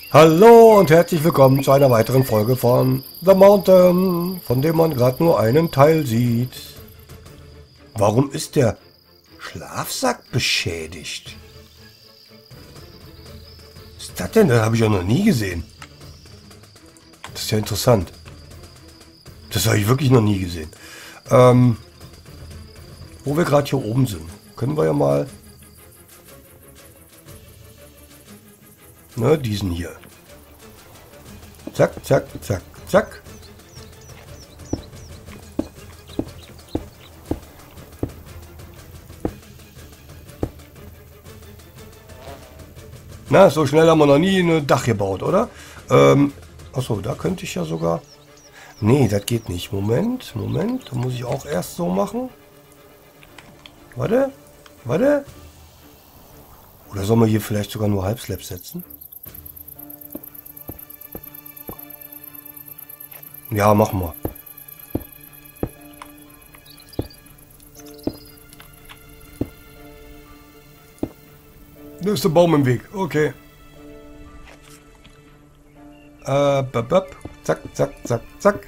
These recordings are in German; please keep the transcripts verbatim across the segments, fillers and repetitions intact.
Hallo und herzlich willkommen zu einer weiteren Folge von The Mountain, von dem man gerade nur einen Teil sieht. Warum ist der Schlafsack beschädigt? Was ist das denn? Das habe ich ja noch nie gesehen. Das ist ja interessant. Das habe ich wirklich noch nie gesehen. Ähm, wo wir gerade hier oben sind, können wir ja mal... Ne, diesen hier. Zack, zack, zack, zack. Na, so schnell haben wir noch nie ein Dach gebaut, oder? Ähm, achso, da könnte ich ja sogar... Nee, das geht nicht. Moment, Moment. Da muss ich auch erst so machen. Warte, warte. Oder sollen wir hier vielleicht sogar nur Halbslab setzen? Ja, machen wir. Da ist der Baum im Weg. Okay. Äh, bap, bap. Zack, zack, zack, zack.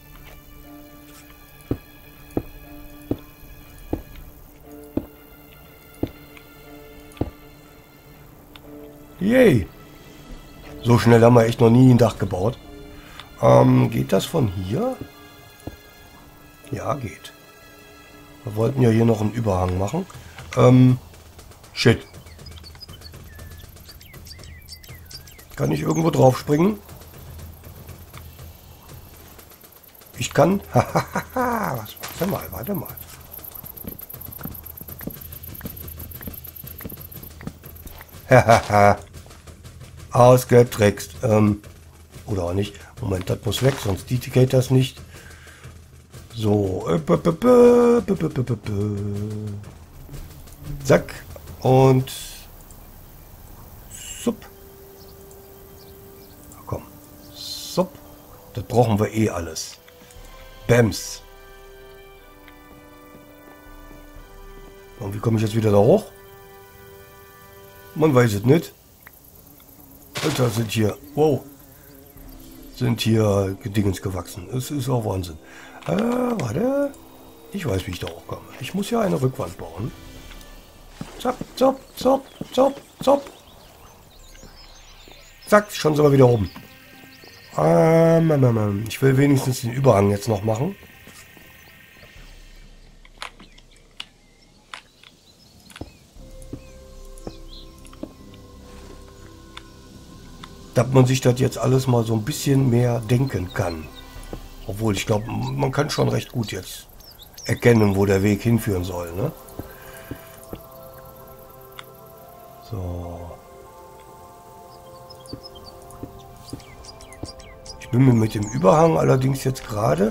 Yay. So schnell haben wir echt noch nie ein Dach gebaut. Ähm, geht das von hier? Ja, geht. Wir wollten ja hier noch einen Überhang machen. Ähm, shit. Kann ich irgendwo drauf springen? Ich kann... Hahaha. Warte mal, warte mal. Hahaha. Ausgetrickst. Ähm, oder auch nicht. Moment, das muss weg, sonst geht das nicht. So. Zack. Und... Sup. Komm. Sup. Das brauchen wir eh alles. Bams. Und wie komme ich jetzt wieder da hoch? Man weiß es nicht. Alter, sind hier... Wow. Sind hier Dingens gewachsen. Es ist auch Wahnsinn. Äh, warte. Ich weiß, wie ich da hochkomme. Ich muss ja eine Rückwand bauen. Zack, zack, zack, zack, zack. Zack, schon sind wir wieder oben. Ähm, ich will wenigstens den Überhang jetzt noch machen. Dass man sich das jetzt alles mal so ein bisschen mehr denken kann. Obwohl, ich glaube, man kann schon recht gut jetzt erkennen, wo der Weg hinführen soll, ne? So. Ich bin mir mit dem Überhang allerdings jetzt gerade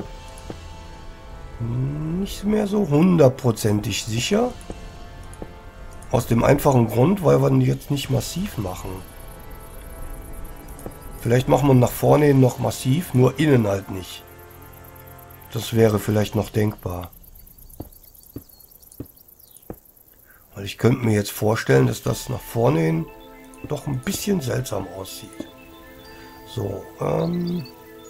nicht mehr so hundertprozentig sicher. Aus dem einfachen Grund, weil wir ihn jetzt nicht massiv machen. Vielleicht machen wir nach vorne hin noch massiv, nur innen halt nicht. Das wäre vielleicht noch denkbar. Weil ich könnte mir jetzt vorstellen, dass das nach vorne hin doch ein bisschen seltsam aussieht. So, ähm...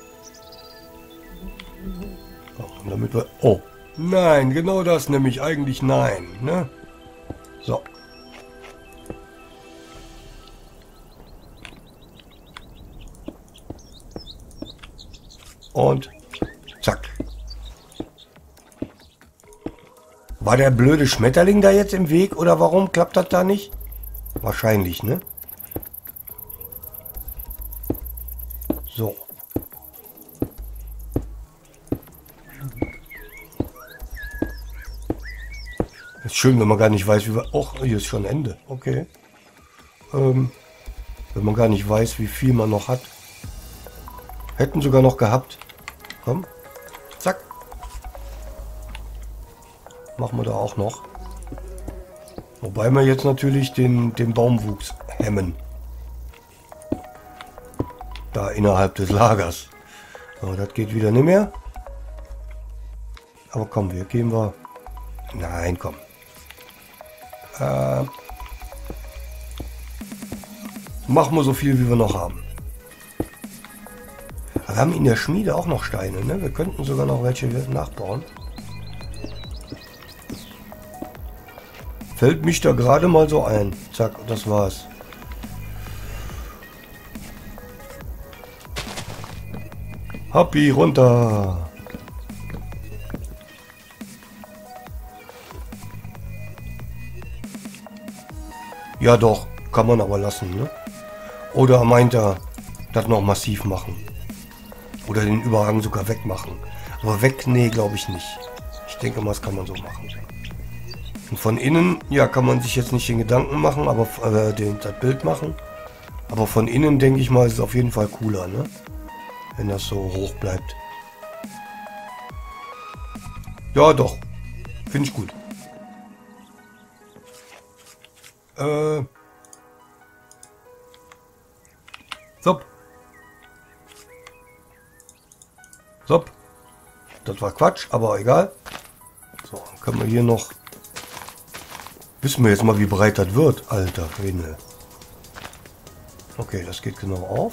und damit wir... Oh, nein, genau das nämlich eigentlich nein, ne? So. Und zack. War der blöde Schmetterling da jetzt im Weg oder warum klappt das da nicht? Wahrscheinlich, ne? So. Ist schön, wenn man gar nicht weiß, wie wir... Och, hier ist schon Ende. Okay. Ähm, wenn man gar nicht weiß, wie viel man noch hat. Hätten sogar noch gehabt. Komm. Zack. Machen wir da auch noch. Wobei wir jetzt natürlich den, den Baumwuchs hemmen. Da innerhalb des Lagers. Aber das geht wieder nicht mehr. Aber komm, wir gehen wir... Nein, komm. Äh, machen wir so viel, wie wir noch haben. Aber wir haben in der Schmiede auch noch Steine, ne? Wir könnten sogar noch welche nachbauen. Fällt mich da gerade mal so ein. Zack, das war's. Happy runter. Ja doch, kann man aber lassen, ne? Oder meint er, das noch massiv machen? Oder den Überhang sogar wegmachen? Aber weg, nee, glaube ich nicht. Ich denke mal, das kann man so machen. Und von innen, ja, kann man sich jetzt nicht den Gedanken machen, aber äh, den, das Bild machen. Aber von innen, denke ich mal, ist es auf jeden Fall cooler, ne? Wenn das so hoch bleibt. Ja, doch. Finde ich gut. Äh. So. So. Das war Quatsch, aber egal. So, dann können wir hier noch... Wissen wir jetzt mal, wie breit das wird. Alter Himmel. Okay, das geht genau auf.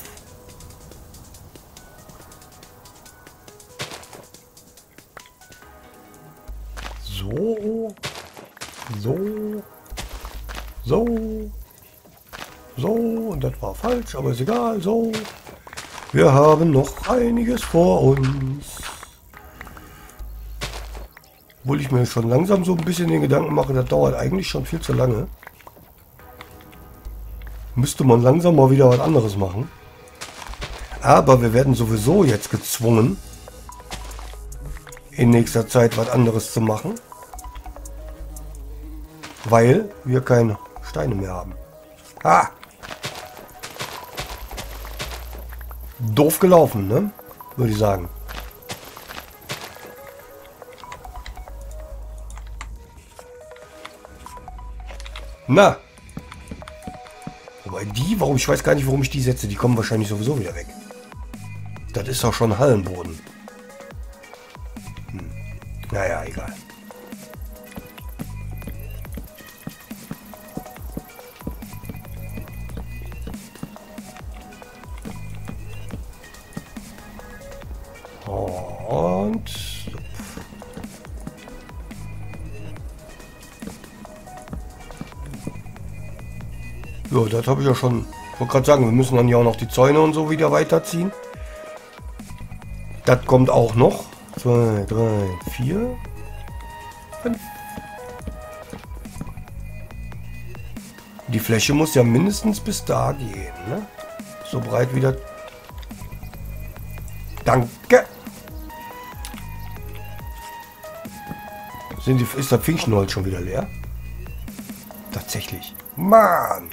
So. So. So. So. Und das war falsch, aber ist egal. So. Wir haben noch einiges vor uns. Obwohl ich mir schon langsam so ein bisschen den Gedanken mache, das dauert eigentlich schon viel zu lange. Müsste man langsam mal wieder was anderes machen. Aber wir werden sowieso jetzt gezwungen, in nächster Zeit was anderes zu machen. Weil wir keine Steine mehr haben. Ah! Doof gelaufen, ne? Würde ich sagen. Na! Wobei die, warum, ich weiß gar nicht, warum ich die setze. Die kommen wahrscheinlich sowieso wieder weg. Das ist doch schon Hallenboden. Hm. Naja, egal. Und... Ja, das habe ich ja schon... Ich wollte gerade sagen, wir müssen dann ja auch noch die Zäune und so wieder weiterziehen. Das kommt auch noch. Zwei, drei, vier, fünf. Die Fläche muss ja mindestens bis da gehen, ne? So breit wie das... Danke! Sind die, ist das Finchenholz schon wieder leer? Tatsächlich. Mann!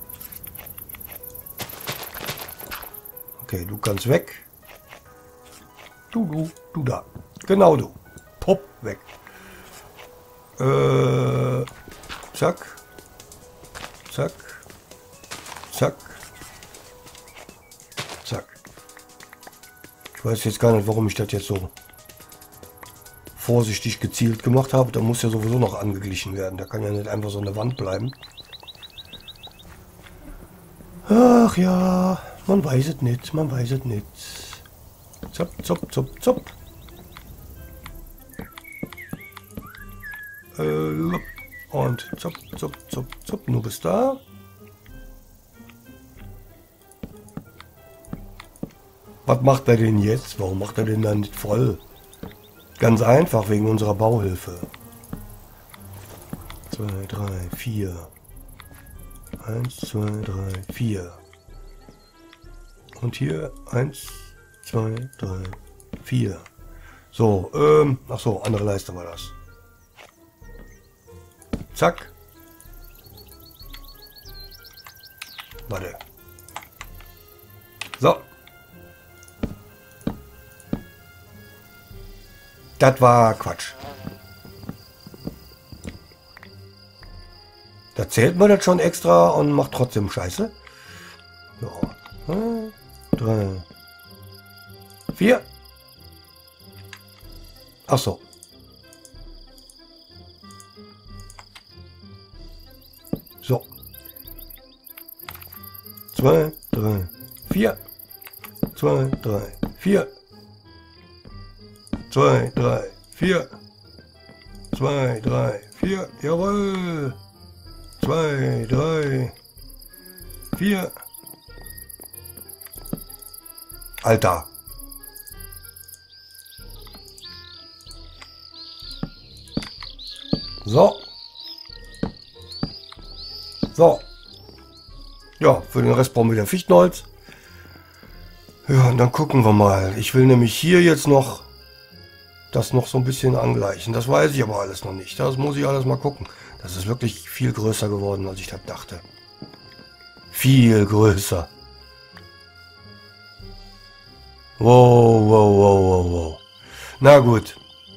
Okay, du kannst weg. Du, du, du da. Genau du. Pop, weg. Äh, zack. Zack. Zack. Zack. Ich weiß jetzt gar nicht, warum ich das jetzt so vorsichtig gezielt gemacht habe. Da muss ja sowieso noch angeglichen werden. Da kann ja nicht einfach so eine Wand bleiben. Ach ja, man weiß es nicht, man weiß es nicht. Zop, zop, zop, zop. Äh, und zop, zop, zop, zop, nur bis da. Was macht er denn jetzt? Warum macht er denn dann nicht voll? Ganz einfach, wegen unserer Bauhilfe. Zwei, drei, vier. Eins, zwei, drei, vier. Und hier eins, zwei, drei, vier. So, ähm, ach so, andere Leiste war das. Zack. Warte. So. Das war Quatsch. Da zählt man das schon extra und macht trotzdem Scheiße. Ja. Drei. Vier. Ach so. So. Zwei, drei, vier. Zwei, drei, vier. zwei, drei, vier. zwei, drei, vier. Jawohl. zwei, drei, vier. Alter. So. So. Ja, für den Rest brauchen wir wieder Fichtenholz. Ja, und dann gucken wir mal. Ich will nämlich hier jetzt noch das noch so ein bisschen angleichen. Das weiß ich aber alles noch nicht. Das muss ich alles mal gucken. Das ist wirklich viel größer geworden, als ich das dachte. Viel größer. Wow, wow, wow, wow, wow. Na gut.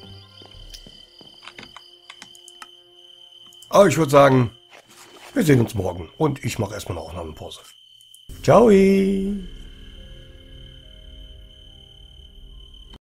Aber ich würde sagen, wir sehen uns morgen. Und ich mache erstmal eine Aufnahmepause. Ciao.